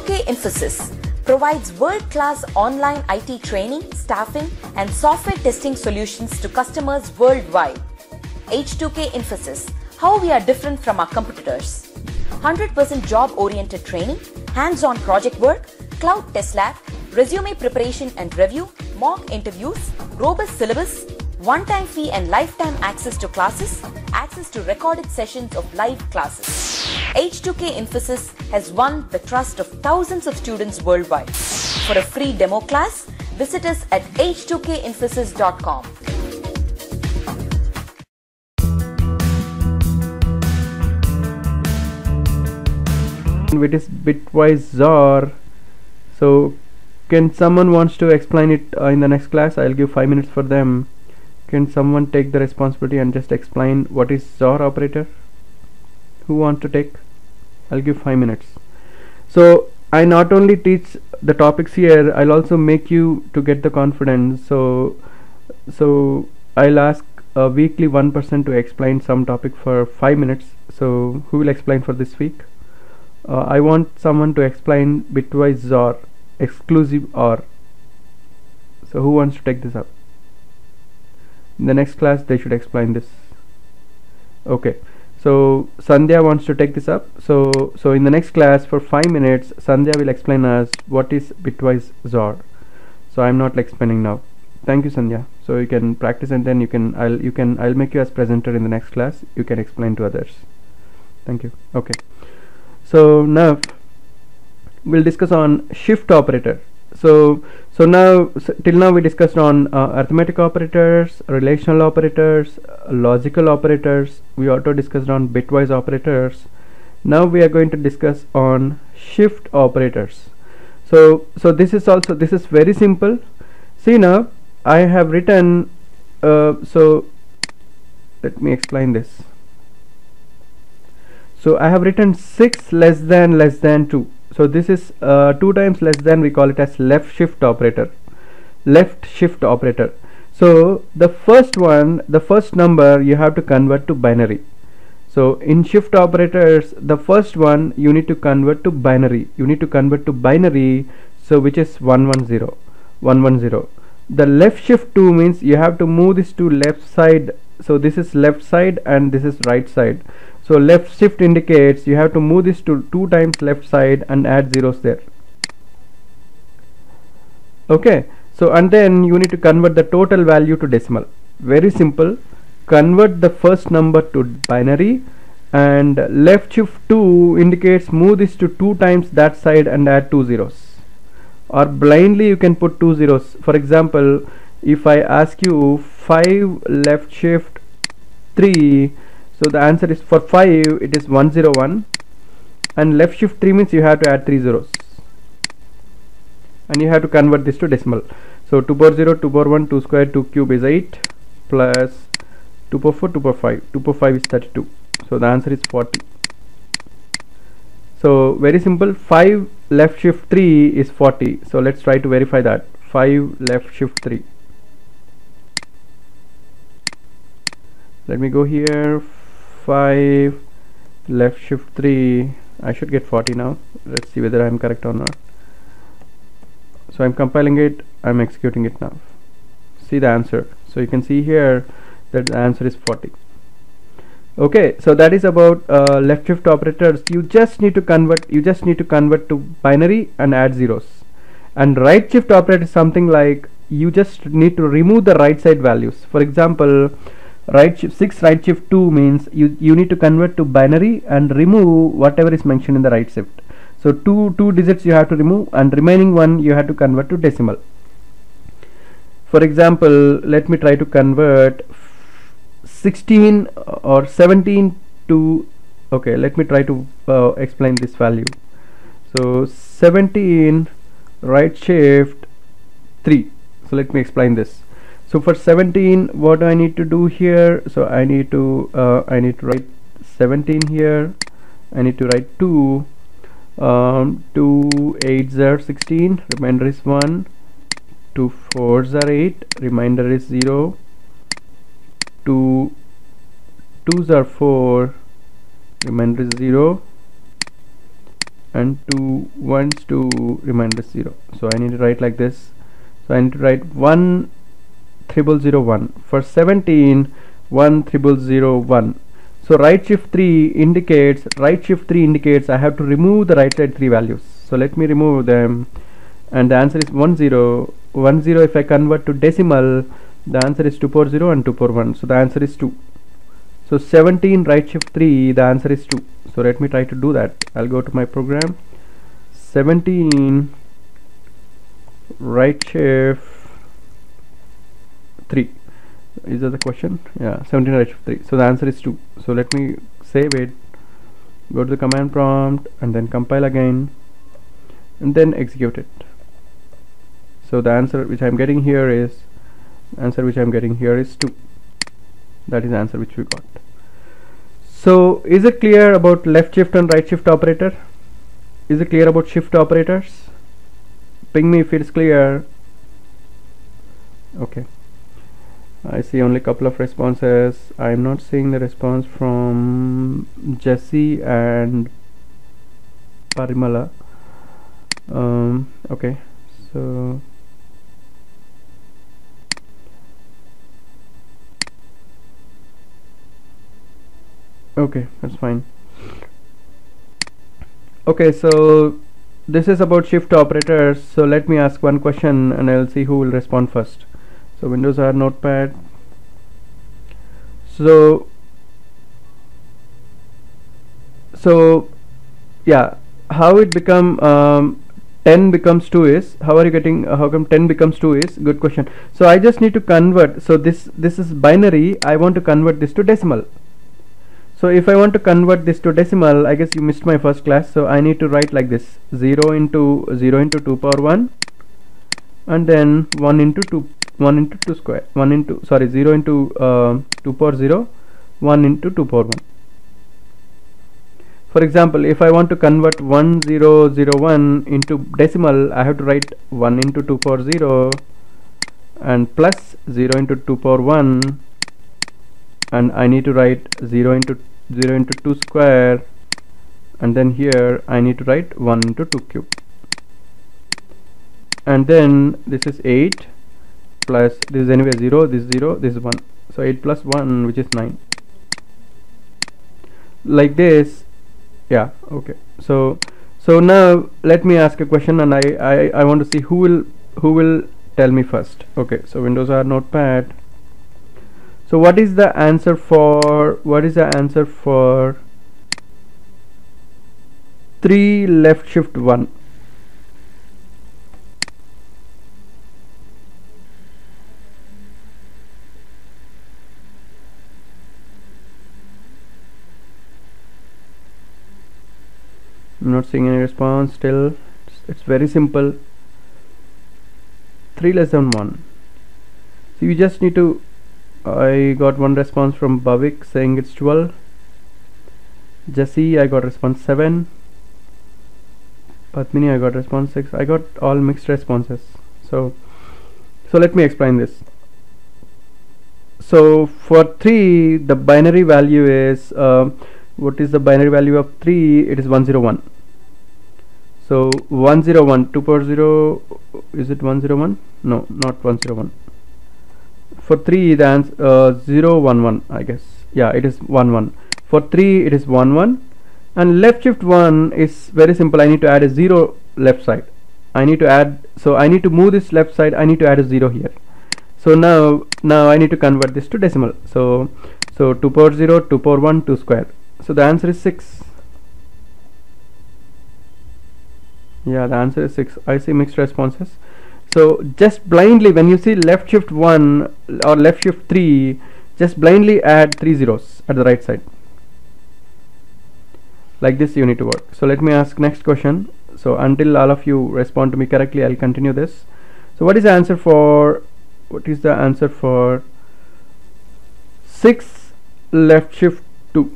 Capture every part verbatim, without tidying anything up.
K Infosys provides world-class online I T training, staffing, and software testing solutions to customers worldwide. H two K Infosys, how we are different from our competitors. one hundred percent job-oriented training, hands-on project work, cloud test lab, resume preparation and review, mock interviews, robust syllabus, one-time fee and lifetime access to classes, access to recorded sessions of live classes. H two K Infosys has won the trust of thousands of students worldwide. For a free demo class, visit us at h two k infosys dot com. It is bitwise Z O R. So can someone wants to explain it uh, in the next class? I'll give five minutes for them. Can someone take the responsibility and just explain what is Z O R operator? Who wants to take? I'll give five minutes. So I not only teach the topics here, I'll also make you to get the confidence. So so I'll ask uh, weekly one person to explain some topic for five minutes. So who will explain for this week? Uh, I want someone to explain bitwise Z O R, exclusive O R. So who wants to take this up? In the next class they should explain this. Okay, so Sandhya wants to take this up. So so in the next class for five minutes Sandhya will explain us what is bitwise Z O R. So I'm not explaining now. Thank you, Sandhya. So you can practice and then you can I'll you can I'll make you as presenter in the next class. You can explain to others. Thank you. Okay. So now we'll discuss on shift operator. So so now so till now we discussed on uh, arithmetic operators, relational operators, uh, logical operators. We also discussed on bitwise operators. Now we are going to discuss on shift operators. So so this is also this is very simple. See, now I have written uh, so let me explain this. So I have written six less than less than two. So this is uh, two times less than, we call it as left shift operator. Left shift operator. So the first one, the first number you have to convert to binary. So in shift operators, the first one you need to convert to binary. You need to convert to binary. So which is one one zero. one one zero. The left shift two means you have to move this to left side. So this is left side and this is right side. So left shift indicates you have to move this to two times left side and add zeros there. Okay, so and then you need to convert the total value to decimal. Very simple. Convert the first number to binary, and left shift two indicates move this to two times that side and add two zeros. Or blindly you can put two zeros. For example, if I ask you five left shift three, so the answer is for five it is one zero one, and left shift three means you have to add three zeros and you have to convert this to decimal. So two power zero, two power one, two square, two cube is eight, plus two power four, two power five, two power five is thirty-two. So the answer is forty. So very simple, five left shift three is forty. So let's try to verify that. five left shift three. Let me go here. five left shift three. I should get forty now. Let's see whether I am correct or not. So I'm compiling it, I'm executing it now. See the answer. So you can see here that the answer is forty. Okay, so that is about uh, left shift operators. You just need to convert you just need to convert to binary and add zeros. And right shift operator is something like you just need to remove the right side values. For example, right shift six right shift two means you you need to convert to binary and remove whatever is mentioned in the right shift. So two two digits you have to remove, and remaining one you have to convert to decimal. For example, let me try to convert sixteen or seventeen to, okay, let me try to uh, explain this value. So seventeen right shift three. So let me explain this. So for seventeen, what do I need to do here? So I need to uh, I need to write seventeen here. I need to write two. Um, two eights are sixteen. Remainder is one. Two fours are eight. Remainder is zero. Two twos are four. Remainder is zero. and two ones to remind us zero. So I need to write like this. So I need to write one triple zero one for seventeen, one triple zero one. So right shift three indicates right shift three indicates I have to remove the right side three values. So let me remove them, and the answer is one zero one zero. If I convert to decimal, the answer is two forty and two forty-one. So the answer is two. So seventeen right shift three, the answer is two. So let me try to do that. I'll go to my program. seventeen right shift three. Is that the question? Yeah, seventeen right shift three. So the answer is two. So let me save it, go to the command prompt, and then compile again, and then execute it. So the answer which I'm getting here is answer which I'm getting here is two. That is the answer which we got. So is it clear about left shift and right shift operator? Is it clear about shift operators? Ping me if it's clear. Okay, I see only a couple of responses. I'm not seeing the response from Jesse and Parimala. Um, okay, so okay, that's fine. Okay, so this is about shift operators. So let me ask one question and I'll see who will respond first. So Windows R Notepad. So so yeah, how it become um, ten becomes two is, how are you getting uh, how come ten becomes two is good question. So I just need to convert. So this this is binary. I want to convert this to decimal. So if I want to convert this to decimal, I guess you missed my first class. So I need to write like this: zero into zero into two power one, and then one into two, one into two square, one into sorry zero into uh, two power zero, one into two power one. For example, if I want to convert one zero zero one into decimal, I have to write one into two power zero and plus zero into two power one, and I need to write zero into zero into two square, and then here I need to write one into two cube, and then this is eight plus this is anyway zero, this is zero, this is one, so eight plus one, which is nine, like this. Yeah, okay. So so now let me ask a question, and I, I I want to see who will who will tell me first. Okay, so Windows R Notepad. So what is the answer for what is the answer for three left shift one? I'm not seeing any response still. It's, it's very simple. Three less than one. So you just need to. I got one response from Bhavik saying it's twelve. Jesse, I got response seven. Padmini, I got response six. I got all mixed responses. So, so let me explain this. So for three, the binary value is uh, what is the binary value of three? It is one zero one. So one zero one, two power zero. Is it one zero one? No, not one zero one. For three, the answer uh, zero one one, I guess. Yeah, it is one one. For three, it is one one, and left shift one is very simple. I need to add a zero left side. I need to add. So I need to move this left side. I need to add a zero here. So now now I need to convert this to decimal. So so two power zero, two power one, two square. So the answer is six. Yeah, the answer is six. I see mixed responses. So just blindly, when you see left shift one or left shift three, just blindly add three zeros at the right side. Like this you need to work. So let me ask next question. So until all of you respond to me correctly, I'll continue this. So what is the answer for what is the answer for six left shift two?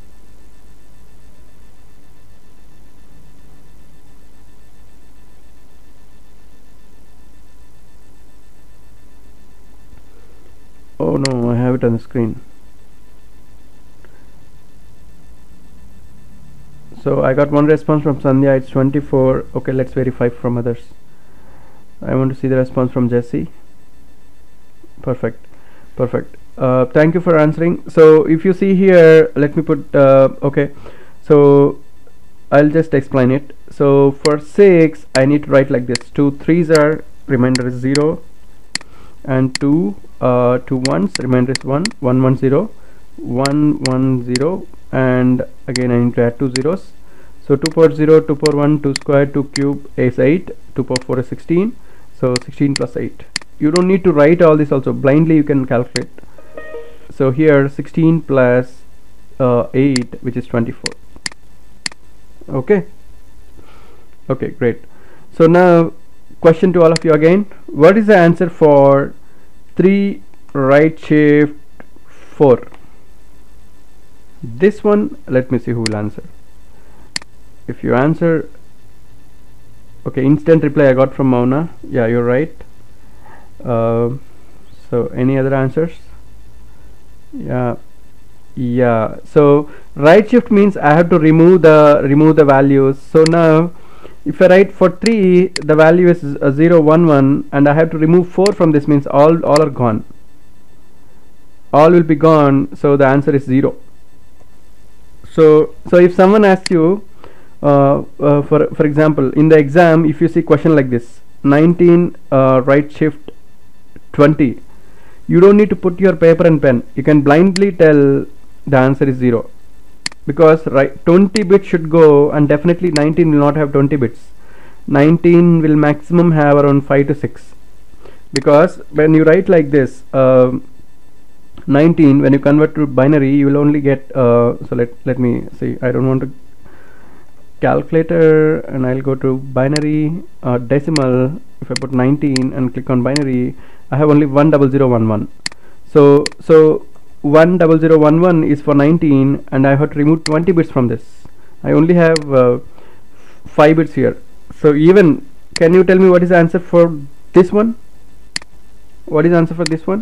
Oh no, I have it on the screen. So I got one response from Sandhya, it's twenty-four. Okay, let's verify from others. I want to see the response from Jesse. Perfect, perfect. Uh, thank you for answering. So if you see here, let me put uh, okay, so I'll just explain it. So for six I need to write like this: two threes are, remainder is zero, and two uh, two ones, remainder is one, one one zero, one one zero, and again I need to add two zeros. So two power zero, two power one, two square, two cube is eight, two power four is sixteen, so sixteen plus eight. You don't need to write all this also, blindly you can calculate. So here sixteen plus uh, eight, which is twenty-four. Okay, okay, great. So now question to all of you again: what is the answer for three right shift four? This one, let me see who will answer. If you answer, okay, instant reply I got from Mauna. Yeah, you're right. Uh, so any other answers? Yeah, yeah. So right shift means I have to remove the remove the values. So now if I write for three, the value is uh, zero one one, and I have to remove four from this, means all all are gone. All will be gone. So the answer is zero. So so if someone asks you, uh, uh, for for example, in the exam, if you see question like this, nineteen uh, right shift twenty, you don't need to put your paper and pen. You can blindly tell the answer is zero, because right twenty bits should go, and definitely nineteen will not have twenty bits. nineteen will maximum have around five to six, because when you write like this, uh, nineteen, when you convert to binary, you will only get uh, so let let me see. I don't want to calculator, and I'll go to binary uh, decimal. If I put nineteen and click on binary, I have only one double zero one one. So so one double zero one one is for nineteen, and I have to remove twenty bits from this. I only have uh, five bits here. So even, can you tell me what is the answer for this one? What is the answer for this one?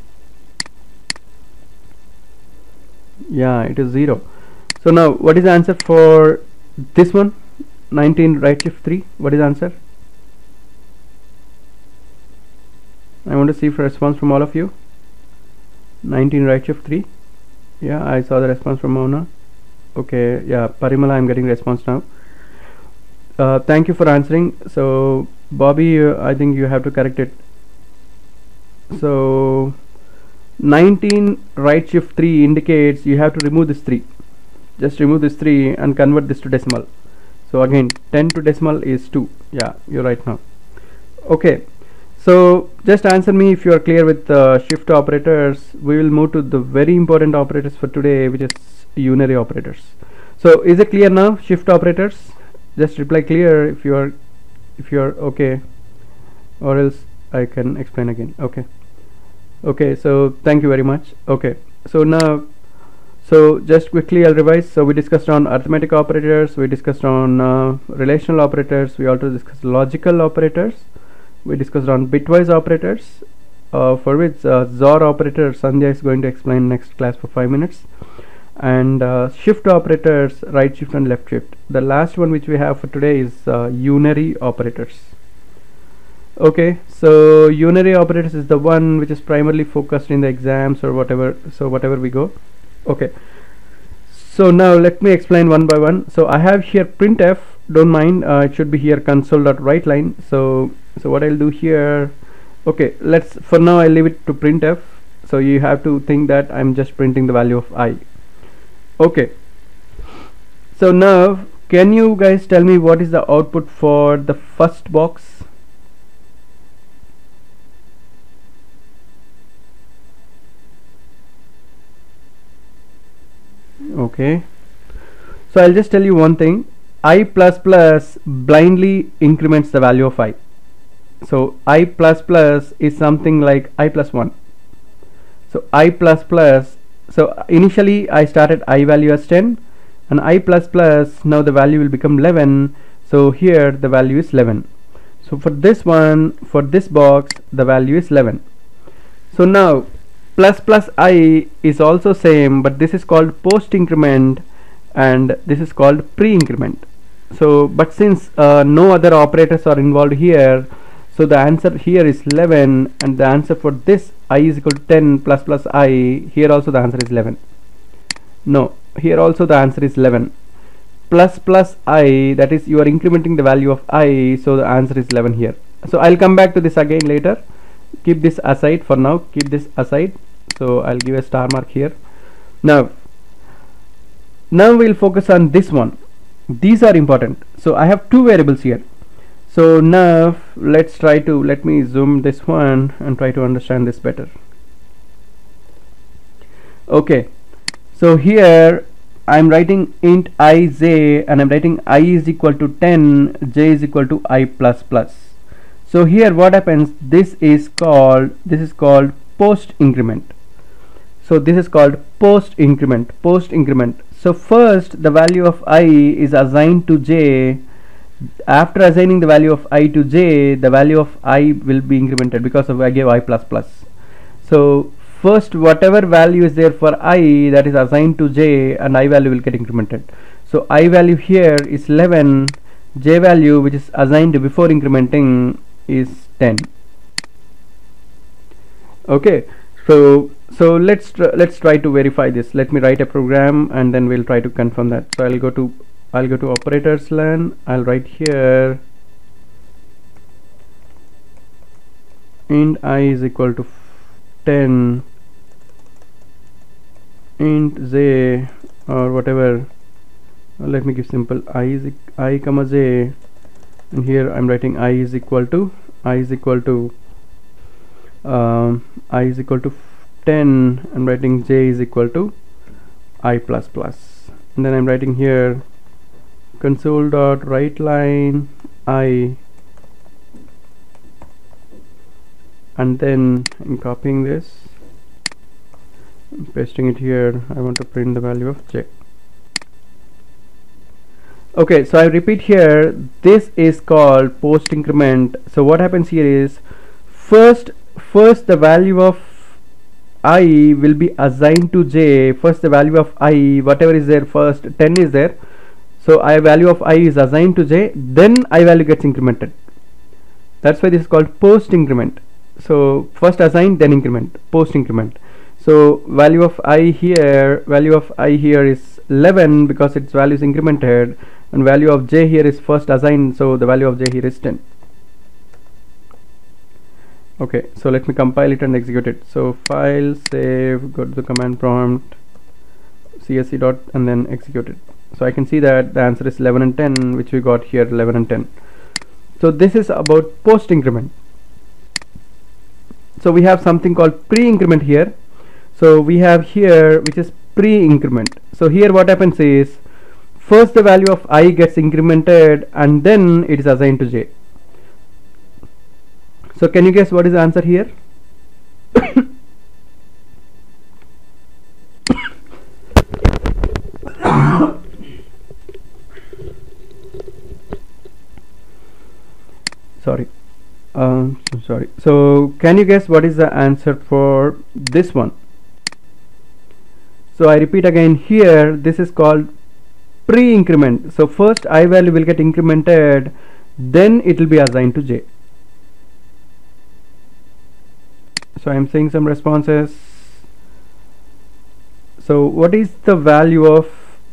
Yeah, it is zero. So now what is the answer for this one? nineteen right shift three. What is the answer? I want to see for response from all of you. nineteen right shift three. Yeah, I saw the response from Mona. Okay, yeah, Parimala, I'm getting response now. Uh, thank you for answering. So Bobby, uh, I think you have to correct it. So nineteen right shift three indicates you have to remove this three. Just remove this three and convert this to decimal. So again, ten to decimal is two. Yeah, you're right now. Okay, so just answer me if you are clear with uh, shift operators. We will move to the very important operators for today, which is unary operators. So is it clear now, shift operators? Just reply clear if you are if you are okay, or else I can explain again. Okay, okay, so thank you very much. Okay, so now, so just quickly I'll revise. So we discussed on arithmetic operators, we discussed on uh, relational operators, we also discussed logical operators, we discussed on bitwise operators, uh, for which uh, Z O R operator Sandhya is going to explain next class for five minutes, and uh, shift operators, right shift and left shift. The last one which we have for today is uh, unary operators. Okay, so unary operators is the one which is primarily focused in the exams or whatever, so whatever we go. Okay, so now let me explain one by one. So I have here printf, don't mind, uh, it should be here console.writeline. So so what I'll do here, okay, let's, for now I'll leave it to printf. So you have to think that I'm just printing the value of I. Okay, so now can you guys tell me what is the output for the first box? Okay, so I'll just tell you one thing. I plus plus blindly increments the value of I. So I plus plus is something like I plus one. So I plus plus, so initially I started I value as ten, and I plus plus, now the value will become eleven. So here the value is eleven. So for this one, for this box, the value is eleven. So now plus plus I is also same, but this is called post increment, and this is called pre-increment. So but since uh, no other operators are involved here, so the answer here is eleven, and the answer for this I is equal to ten plus plus I, here also the answer is eleven. No, here also the answer is eleven plus plus I, that is you are incrementing the value of I, so the answer is eleven here. So I'll come back to this again later. Keep this aside for now, keep this aside. So I'll give a star mark here. Now now we'll focus on this one. These are important. So I have two variables here. So now let's try to, let me zoom this one and try to understand this better. Okay, so here I'm writing int ij, and I'm writing I is equal to ten, j is equal to I plus plus. So here what happens, this is called, this is called post increment. So this is called post increment, post increment. So first the value of I is assigned to j. After assigning the value of I to j, the value of I will be incremented because of I gave I plus plus. So first whatever value is there for I, that is assigned to j, and I value will get incremented. So I value here is eleven, j value which is assigned before incrementing is ten. Okay, so so let's tr let's try to verify this. Let me write a program and then we'll try to confirm that. So I'll go to I'll go to operators line. I'll write here int I is equal to ten, int j or whatever. Uh, let me give simple I is I comma j, and here I'm writing I is equal to I is equal to um, I is equal to ten. I'm writing j is equal to I plus plus, and then I'm writing here console dot write line I, and then I'm copying this, I'm pasting it here. I want to print the value of j. Okay, so I repeat here, this is called post increment. So what happens here is first first the value of I will be assigned to j. First the value of I, whatever is there first, ten is there, so I value of I is assigned to j, then I value gets incremented. That's why this is called post increment. So first assign, then increment, post increment. So value of I here, value of I here is eleven because its value is incremented, and value of j here is first assigned, so the value of j here is ten. Okay, so let me compile it and execute it. So file, save, go to the command prompt, csc dot, and then execute it. So I can see that the answer is eleven and ten, which we got here, eleven and ten. So this is about post increment. So we have something called pre-increment here. So we have here which is pre-increment. So here what happens is first the value of I gets incremented and then it is assigned to j. So can you guess what is the answer here? Sorry. Um, so sorry. So can you guess what is the answer for this one? So I repeat again here, this is called pre-increment. So first I value will get incremented, then it will be assigned to j. So I am seeing some responses. So what is the value of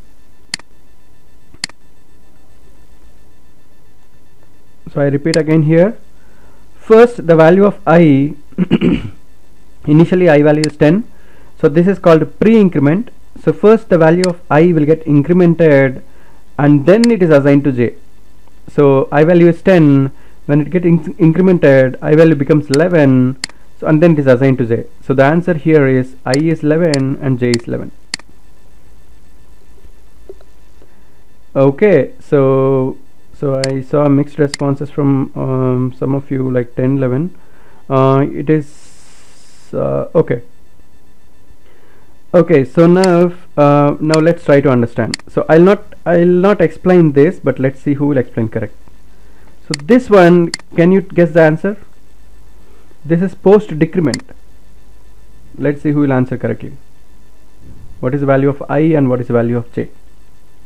so I repeat again here, first the value of I initially I value is ten, so this is called pre-increment. So first the value of I will get incremented and then it is assigned to j. So I value is ten, when it gets incremented I value becomes eleven, so and then it is assigned to j. So the answer here is I is eleven and j is eleven. Okay, so so I saw mixed responses from um, some of you, like ten, eleven. Uh, it is uh, okay. Okay, so now uh, now let's try to understand. So I'll not I'll not explain this, but let's see who will explain correct. So this one, can you guess the answer? This is post decrement. Let's see who will answer correctly. What is the value of I and what is the value of j?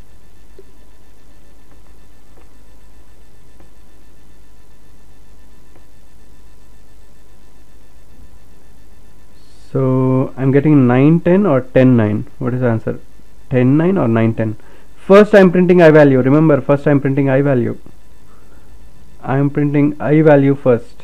getting nine ten or ten nine. What is the answer? ten nine or nine ten? First I'm printing I value. Remember, first I'm printing I value. I'm printing I value first.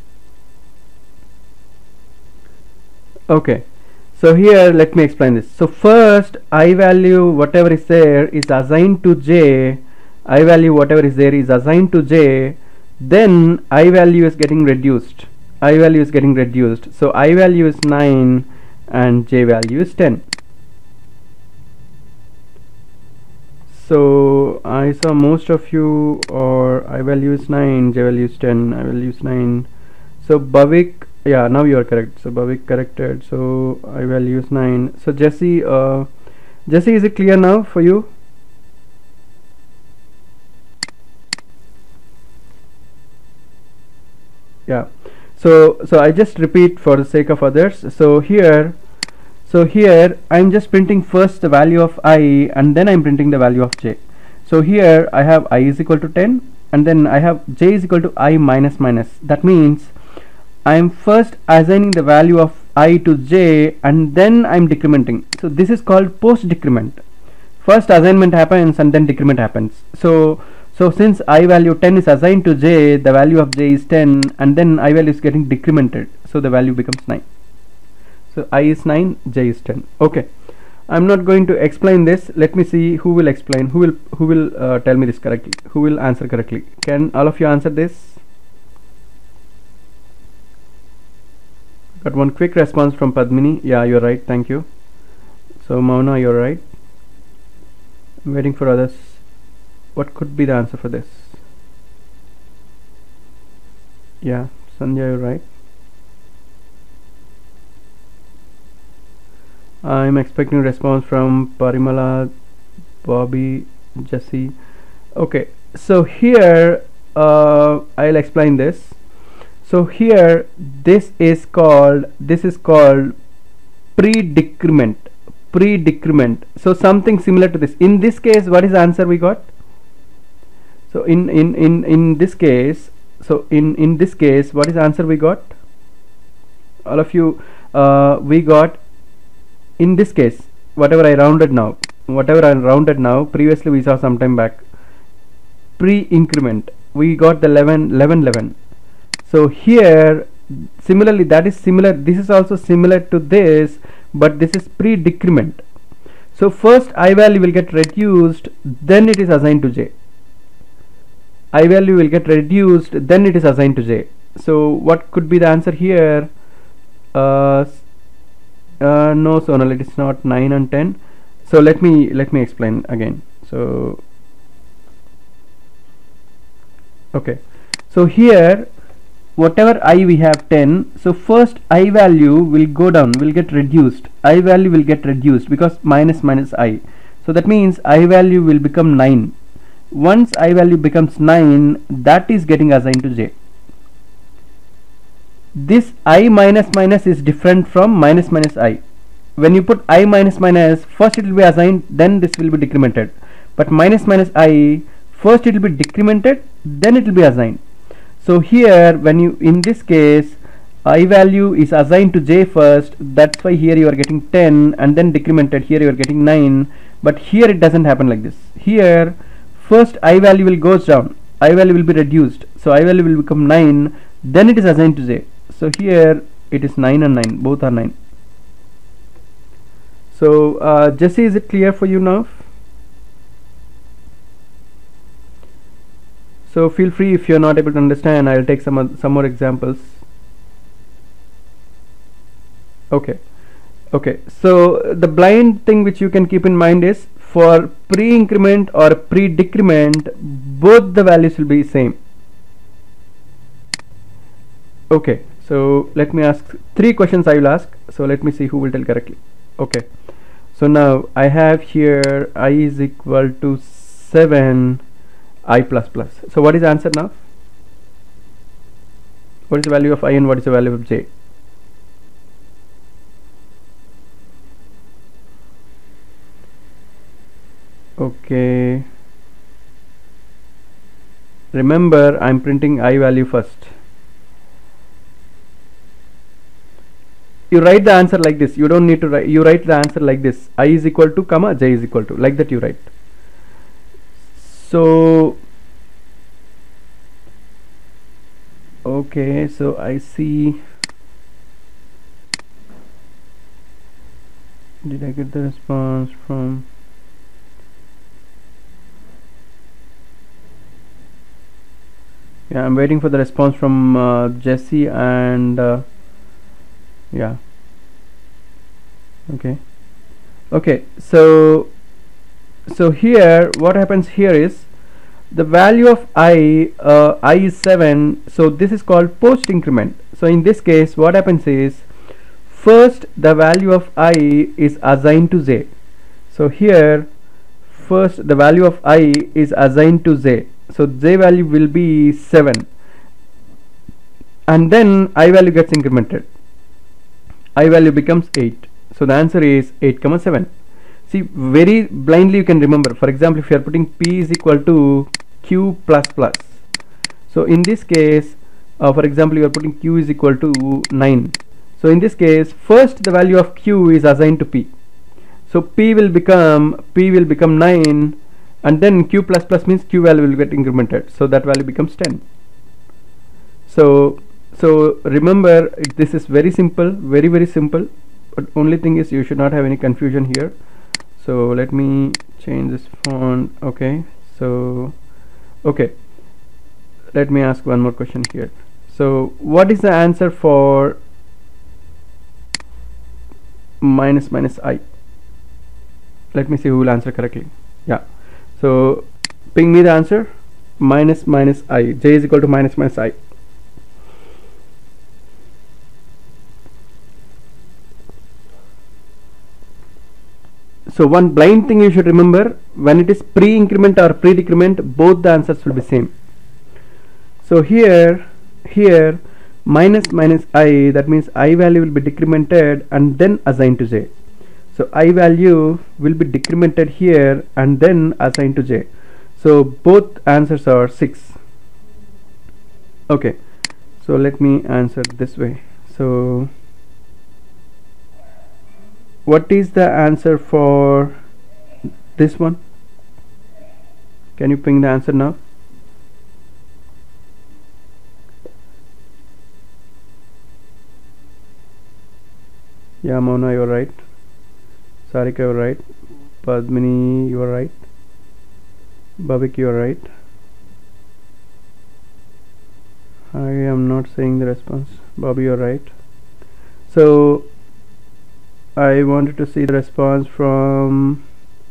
Okay, so here let me explain this. So first I value whatever is there is assigned to j. I value whatever is there is assigned to j. Then I value is getting reduced. I value is getting reduced. So I value is nine and j value is ten. So I saw most of you, or I value is nine, j value is ten, I value is nine. So Bhavik, yeah, now you are correct. So Bhavik corrected. So I value is nine. So Jesse, uh, Jesse, is it clear now for you? Yeah. So so I just repeat for the sake of others. So here. So here I'm just printing first the value of I, and then I'm printing the value of j. So here I have I is equal to ten, and then I have j is equal to I minus minus. That means I'm first assigning the value of I to j, and then I'm decrementing. So this is called post decrement. First assignment happens and then decrement happens. So so since I value ten is assigned to j, the value of j is ten, and then I value is getting decremented. So the value becomes nine. So I is nine, j is ten. Okay, I'm not going to explain this. Let me see who will explain, who will who will uh, tell me this correctly, who will answer correctly. Can all of you answer this? Got one quick response from Padmini. Yeah, you're right, thank you. So Mauna, you're right. I'm waiting for others. What could be the answer for this? Yeah, Sandhya, you're right. I'm expecting a response from Parimala, Bobby, Jesse. Okay, so here uh, I'll explain this. So here this is called this is called pre-decrement. Pre-decrement. So something similar to this. In this case, what is the answer we got? So in in in in this case, so in in this case, what is the answer we got? All of you, uh, we got. In this case, whatever I rounded now, whatever I rounded now, previously we saw some time back, pre-increment, we got the eleven, eleven, eleven. So here, similarly, that is similar, this is also similar to this, but this is pre-decrement. So first I value will get reduced, then it is assigned to j. I value will get reduced, then it is assigned to j. So what could be the answer here? Uh, Uh, no, Sonal, it is not nine and ten. So let me let me explain again. So okay, so here whatever I we have ten. So first I value will go down, will get reduced. I value will get reduced because minus minus I. So that means I value will become nine. Once I value becomes nine, that is getting assigned to j. This I minus minus is different from minus minus I. When you put I minus minus, first it will be assigned, then this will be decremented. But minus minus I, first it will be decremented, then it will be assigned. So here, when you, in this case, I value is assigned to j first, that's why here you are getting ten, and then decremented, here you are getting nine. But here it doesn't happen like this. Here, first I value will goes down, I value will be reduced, so I value will become nine, then it is assigned to j. So here it is nine and nine, both are nine. So uh, Jesse, is it clear for you now? So feel free, if you're not able to understand, I'll take some some more examples. Okay, okay. So the blind thing which you can keep in mind is, for pre-increment or pre-decrement, both the values will be same. Okay, so let me ask three questions. I will ask, so let me see who will tell correctly. Okay, so now I have here I is equal to seven, I plus plus. So what is the answer now? What is the value of I and what is the value of j? Okay, remember I'm printing I value first. you write the answer like this. You don't need to write, you write the answer like this: I is equal to comma j is equal to, like that you write. So okay, so I see, did I get the response from, yeah, I'm waiting for the response from uh, Jesse and uh, yeah, okay, okay, so so here what happens here is the value of I, uh, I is seven, so this is called post increment. So in this case what happens is, first the value of I is assigned to j. So here first the value of I is assigned to j, so j value will be seven, and then I value gets incremented. I value becomes eight, so the answer is eight comma seven. See, very blindly you can remember. For example, if you are putting p is equal to q plus plus, so in this case uh, for example you are putting q is equal to nine, so in this case first the value of q is assigned to p, so p will become p will become nine, and then q plus plus means q value will get incremented, so that value becomes ten. So so remember, this is very simple, very very simple, but only thing is you should not have any confusion here. So let me change this font. Okay, so okay, let me ask one more question here. So what is the answer for minus minus I? Let me see who will answer correctly. Yeah, so ping me the answer. Minus minus I, j is equal to minus minus I. So one blind thing you should remember, when it is pre-increment or pre-decrement, both the answers will be same. So here here minus minus I, that means I value will be decremented and then assigned to j. So I value will be decremented here and then assigned to j. So both answers are six. Okay, so let me answer this way. So what is the answer for this one? Can you ping the answer now? Yeah, Mona, you're right. Sarika, you're right. Padmini, you're right. Babik, you're right. I am not saying the response. Bobby, you're right. So I wanted to see the response from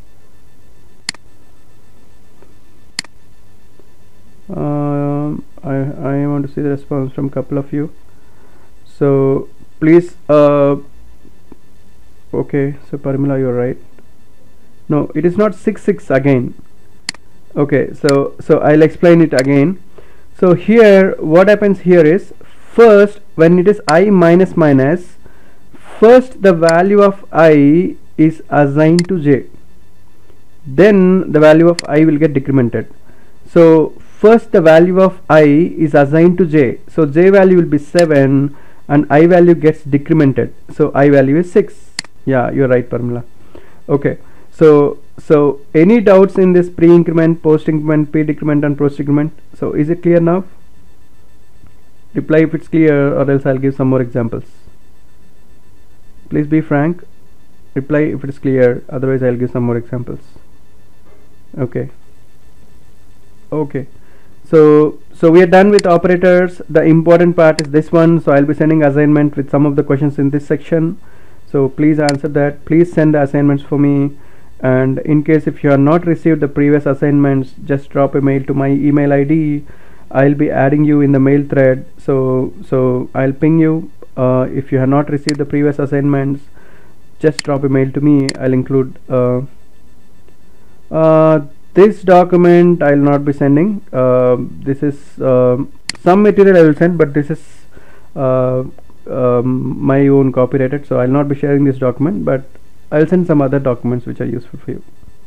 um, I, I want to see the response from a couple of you. So please uh, okay, so Parimala, you're right. No, it is not six six again. Okay, so so I'll explain it again. So here what happens here is, first when it is I minus minus, first the value of I is assigned to j, then the value of I will get decremented. So first the value of I is assigned to j, so j value will be seven and I value gets decremented, so I value is six. Yeah, you're right, Parmala. Okay, so so any doubts in this pre-increment, post-increment, pre-decrement and post-decrement? So is it clear now? Reply if it's clear, or else I'll give some more examples. Please be frank. Reply if it is clear, otherwise I'll give some more examples. Okay. Okay. So so we are done with operators. The important part is this one. So I'll be sending assignment with some of the questions in this section. So please answer that. Please send the assignments for me. And in case if you have not received the previous assignments, just drop a mail to my email I D. I'll be adding you in the mail thread. So so I'll ping you. Uh, if you have not received the previous assignments, just drop a mail to me. I'll include uh, uh, this document. I'll not be sending. Uh, this is uh, some material I will send, but this is uh, um, my own copyrighted, so I'll not be sharing this document, but I'll send some other documents which are useful for you.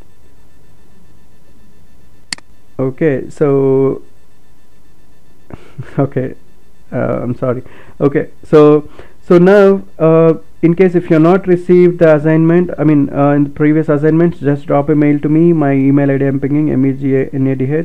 Okay, so okay, uh, I'm sorry. Okay, so So now uh, in case if you're not received the assignment, I mean uh, in the previous assignments, just drop a mail to me. My email I D I'm pinging M E G A N A D H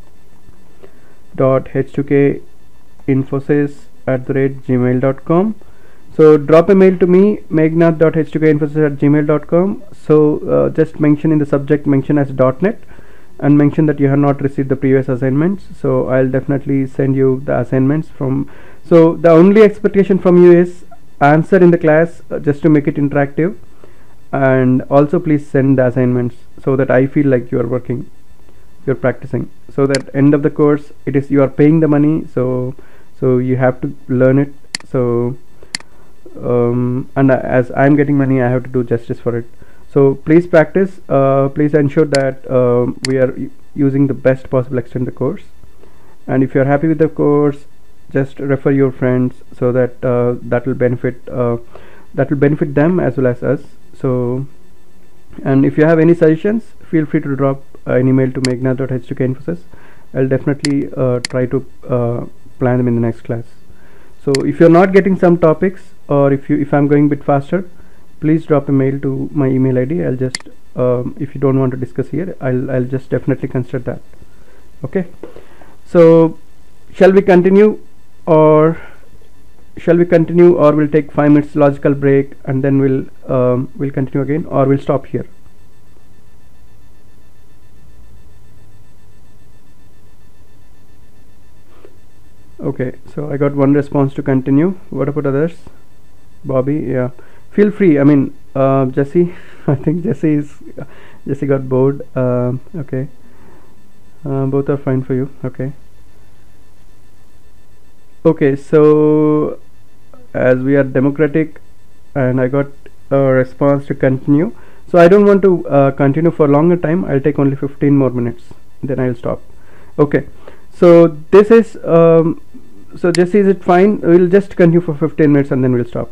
dot H two K infosys at the rate gmail dot com. So drop a mail to me, megnath dot H two K infosys at gmail dot com. So uh, just mention in the subject, mention as .net, and mention that you have not received the previous assignments. So I'll definitely send you the assignments from. So the only expectation from you is answer in the class uh, just to make it interactive, and also please send the assignments so that I feel like you are working, you're practicing, so that end of the course it is you are paying the money, so so you have to learn it. So um, and uh, as I'm getting money, I have to do justice for it. So please practice, uh, please ensure that uh, we are using the best possible extent the course, and if you are happy with the course, just refer your friends, so that uh, that will benefit uh, that will benefit them as well as us. So, and if you have any suggestions, feel free to drop uh, an email to megnath dot H two K infosys. I'll definitely uh, try to uh, plan them in the next class. So if you're not getting some topics, or if you if I'm going a bit faster, please drop a mail to my email I D. I'll just um, if you don't want to discuss here, I'll I'll just definitely consider that. Okay, so shall we continue, or shall we continue or we'll take five minutes logical break and then we'll um, we'll continue again, or we'll stop here? Okay, so I got one response to continue. What about others? Bobby, yeah, feel free. I mean uh, Jesse I think Jesse is uh, Jesse got bored. uh, okay, uh, both are fine for you. Okay. Okay, so as we are democratic and I got a response to continue, so I don't want to uh, continue for longer time. I'll take only fifteen more minutes, then I'll stop. Okay, so this is um, so Jesse, is it fine? We'll just continue for fifteen minutes and then we'll stop.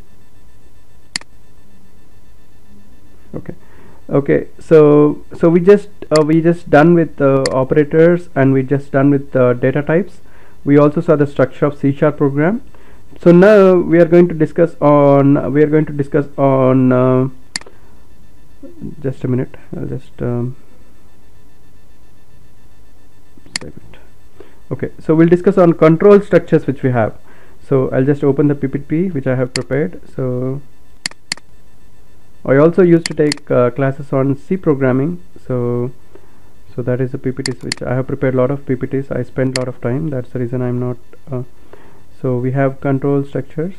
Okay. Okay, so so we just uh, we just done with uh, operators, and we just done with uh, data types. We also saw the structure of C sharp program. So now we are going to discuss on we are going to discuss on uh, just a minute. I'll just um, save it. Okay, so we'll discuss on control structures which we have. So I'll just open the P P T which I have prepared. So I also used to take uh, classes on C programming. So so that is the P P Ts which I have prepared. A lot of P P Ts. I spent a lot of time. That's the reason I'm not. Uh, so we have control structures.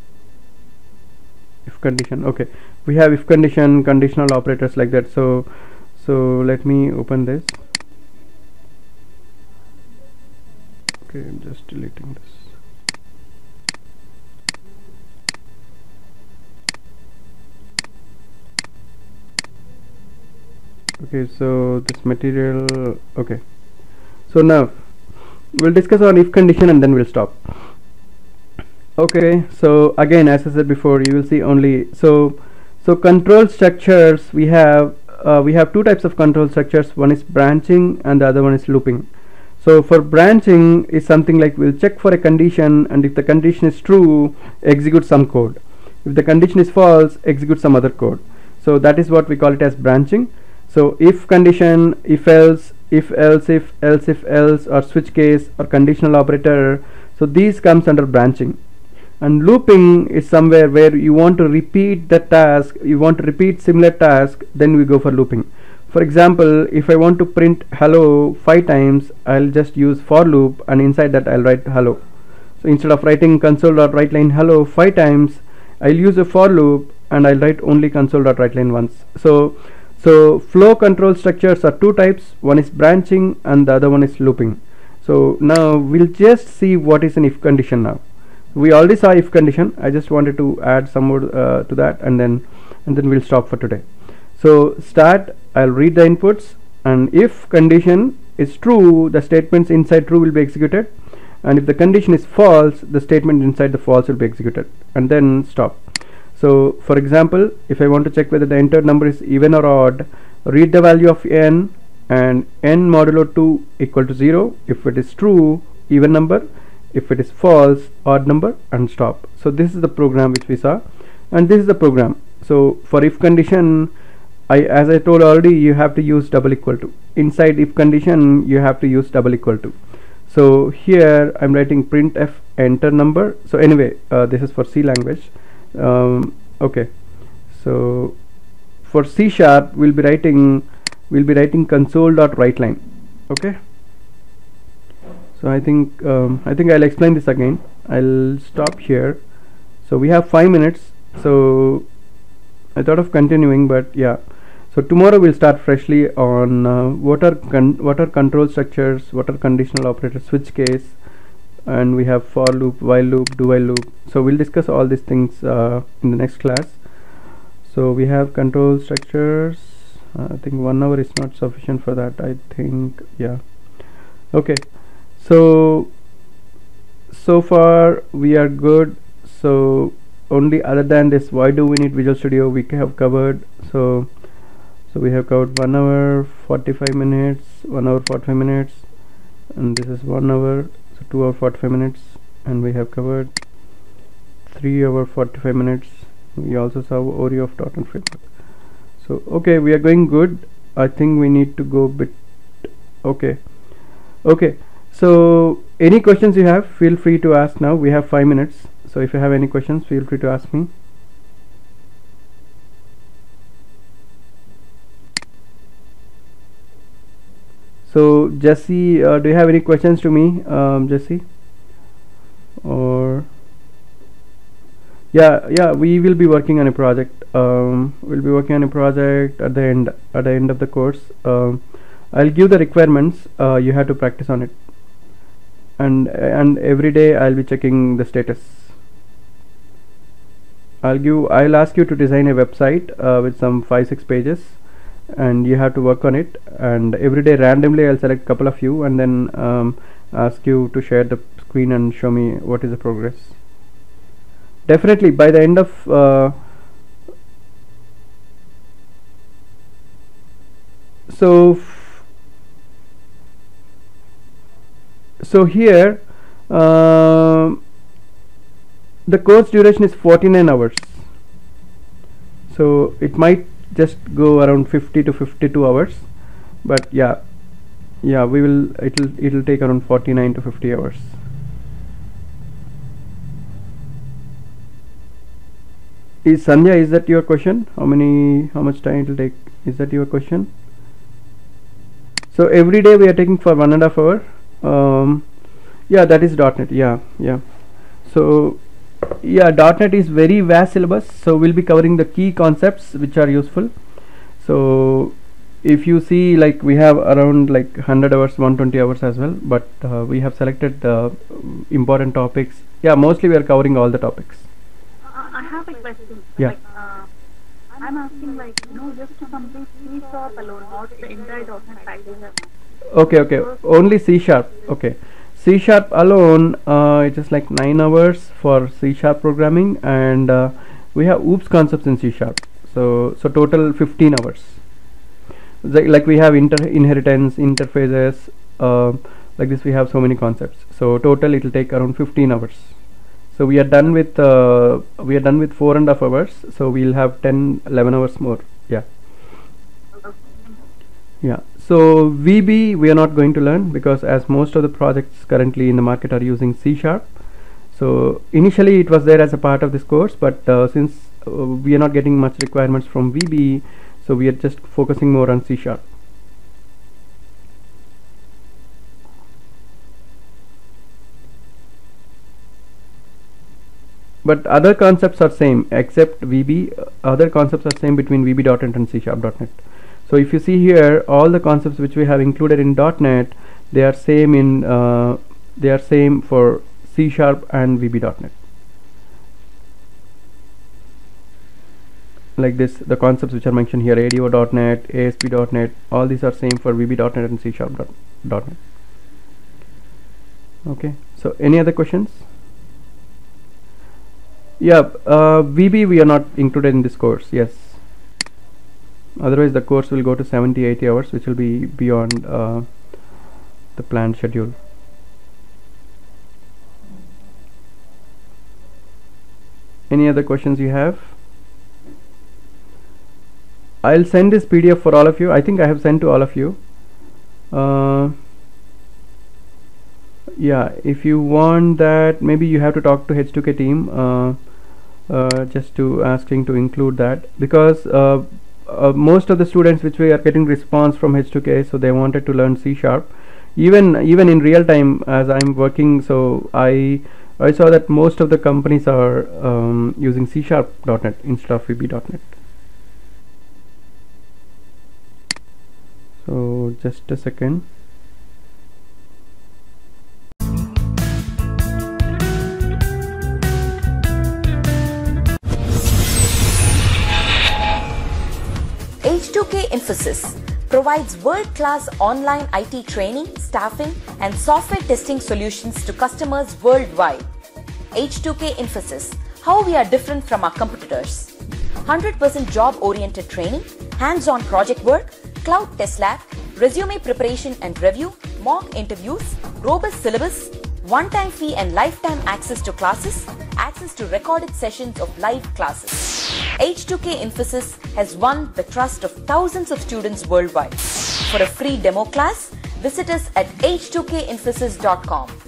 If condition. Okay, we have if condition, conditional operators like that. So so let me open this. Okay, I'm just deleting this. Okay, so this material. Okay, so now we'll discuss on if condition and then we'll stop. Okay, so again, as I said before, you will see only so so control structures. We have uh, we have two types of control structures. One is branching and the other one is looping. So for branching is something like we'll check for a condition, and if the condition is true, execute some code. If the condition is false, execute some other code. So that is what we call it as branching. So if condition, if else, if else if, else if else, or switch case or conditional operator, so these comes under branching. And looping is somewhere where you want to repeat the task, you want to repeat similar task, then we go for looping. For example, if I want to print hello five times, I'll just use for loop, and inside that I'll write hello. So instead of writing console.writeLine hello five times, I'll use a for loop and I'll write only console.writeLine once. So so flow control structures are two types. One is branching and the other one is looping. So now we'll just see what is an if condition. Now we already saw if condition. I just wanted to add some more uh, to that, and then and then we'll stop for today. So start, I'll read the inputs, and if condition is true, the statements inside true will be executed, and if the condition is false, the statement inside the false will be executed, and then stop. So for example, if I want to check whether the entered number is even or odd, read the value of n, and n modulo two equal to zero. If it is true, even number. If it is false, odd number and stop. So this is the program which we saw, and this is the program. So for if condition, I as I told already, you have to use double equal to. Inside if condition, you have to use double equal to. So here I'm writing printf enter number. So anyway, uh, this is for C language. Um, okay, so for C sharp we'll be writing we'll be writing console dot write line. Okay, so I think um, I think I'll explain this again. I'll stop here. So we have five minutes, so I thought of continuing, but yeah. So tomorrow we'll start freshly on uh, what are con what are control structures, what are conditional operators, switch case, and we have for loop, while loop, do while loop. So we'll discuss all these things uh, in the next class. So we have control structures. uh, I think one hour is not sufficient for that, I think. Yeah, okay, so so far we are good. So only other than this, why do we need Visual Studio, we have covered. So so we have covered one hour forty-five minutes, one hour forty-five minutes, and this is one hour, so two hour forty-five minutes, and we have covered three hour forty-five minutes. We also saw Oreo of dot net framework. So okay, we are going good. I think we need to go bit. Okay, okay, so any questions you have, feel free to ask now. We have five minutes, so if you have any questions, feel free to ask me. So Jesse, uh, do you have any questions to me, um, Jesse? Or yeah, yeah, we will be working on a project. Um, we'll be working on a project at the end at the end of the course. Um, I'll give the requirements. Uh, you have to practice on it, and and every day I'll be checking the status. I'll give. I'll ask you to design a website uh, with some five six pages, and you have to work on it. And every day randomly I'll select a couple of you, and then um, ask you to share the screen and show me what is the progress. Definitely by the end of uh, so so here uh, the course duration is forty-nine hours, so it might just go around fifty to fifty-two hours, but yeah yeah we will it'll it'll take around forty-nine to fifty hours. Is Sandhya, is that your question? How many how much time it will take? Is that your question? So every day we are taking for one and a half hour. Um, yeah, that is dot net. Yeah, yeah. So yeah, dot net is very vast syllabus, so we'll be covering the key concepts which are useful. So if you see, like we have around like one hundred hours, one hundred twenty hours as well, but uh, we have selected the important topics. Yeah, mostly we are covering all the topics. Uh, I have a question. Yeah. Like, uh, I'm asking, like, you know, just to complete C sharp alone, not the entire dot net package. Okay, okay. Only C sharp. Okay. C sharp alone, uh, it is like nine hours for C sharp programming, and uh, we have OOPS concepts in C sharp. So, so total fifteen hours. Like, like we have inter inheritance, interfaces, uh, like this we have so many concepts. So total it will take around fifteen hours. So we are done with uh, we are done with four and a half hours. So we'll have ten, eleven hours more. Yeah. Yeah. So V B we are not going to learn, because as most of the projects currently in the market are using C sharp. So initially it was there as a part of this course, but uh, since uh, we are not getting much requirements from V B, so we are just focusing more on C sharp. But other concepts are same except V B. Uh, other concepts are same between V B dot net and C sharp dot net. So if you see here, all the concepts which we have included in .NET, they are same in uh, they are same for C sharp and V B dot net. Like this, the concepts which are mentioned here, A D O dot net, A S P dot net, all these are same for V B dot net and C sharp dot net. Okay. So any other questions? Yeah, uh, V B we are not included in this course. Yes. Otherwise the course will go to seventy eighty hours, which will be beyond uh, the planned schedule. Any other questions you have? I'll send this P D F for all of you. I think I have sent to all of you. Uh, yeah, if you want that, maybe you have to talk to H two K team uh, uh, just to asking to include that, because uh, uh, most of the students which we are getting response from H two K, so they wanted to learn C sharp. Even even in real time as I'm working, so I I saw that most of the companies are um, using C sharp dot net instead of V B dot net. So just a second. H two K Infosys provides world-class online I T training, staffing, and software testing solutions to customers worldwide. H two K Infosys, how we are different from our competitors. one hundred percent job-oriented training, hands-on project work, cloud test lab, resume preparation and review, mock interviews, robust syllabus, one-time fee and lifetime access to classes, access to recorded sessions of live classes. H two K Infosys has won the trust of thousands of students worldwide. For a free demo class, visit us at h two k infosys dot com.